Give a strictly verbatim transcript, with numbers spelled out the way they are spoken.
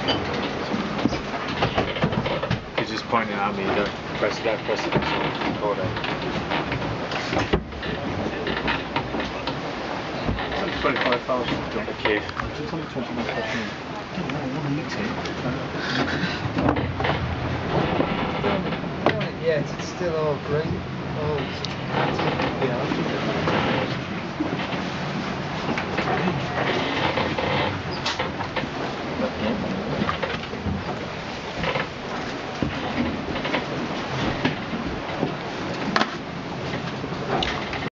He's just pointing at me, don't press that, press it, so record it. twenty-five thousand. Thank you. Just only twenty-five thousand. I don't know, one meeting. Yet it's still all green, all active, yeah.